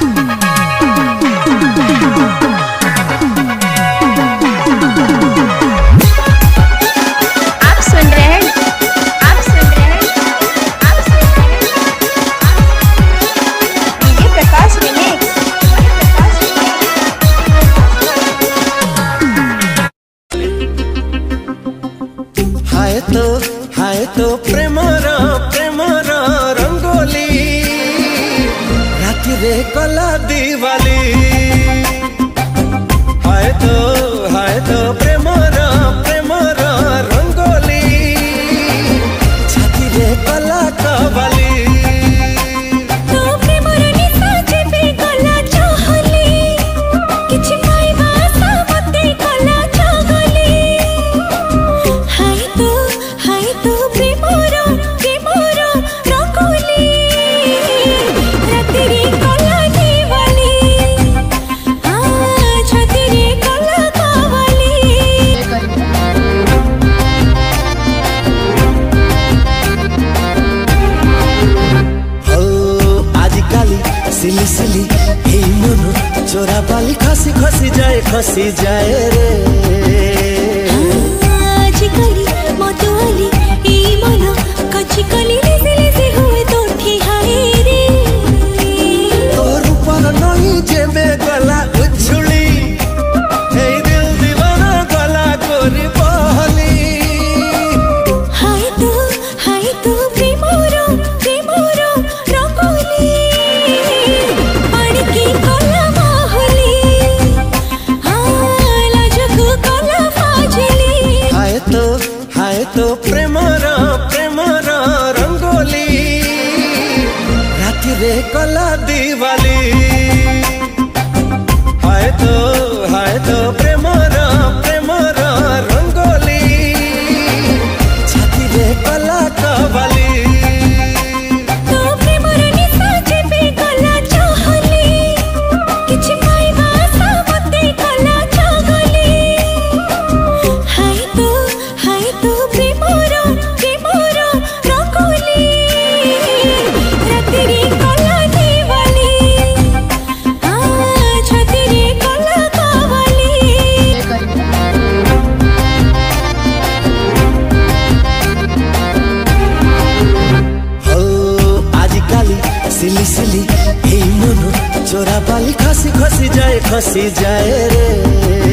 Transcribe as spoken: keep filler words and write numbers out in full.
तो Premiere Premiere rangoli राति रे कला दिवाली हाय तो हाय तो प्रेमर प्रेमर रंगोली छाती रे कला कवाली सिली सिली हे मन चोरा बाली खसी खसी जाए खसी जाए रे आजिकली मतवाली ए मन कछि कली लेसे लेसे हुए तो ठिहाए रे तोर ऊपर नहीं जेबे गला उछुली हे दिल दीवाना गला कोरी बहली हाय तो हाय तो प्रेमर प्रेमर रंगोली तो प्रेमर प्रेमर रंगोली राति रे कला दिवाली हाय तो हाय तो प्रेमर प्रेमर रंगोली छाती रे कला कवाली सिली सिली हे मन चोरा बाली खसी खसी जाए खसी जाए रे।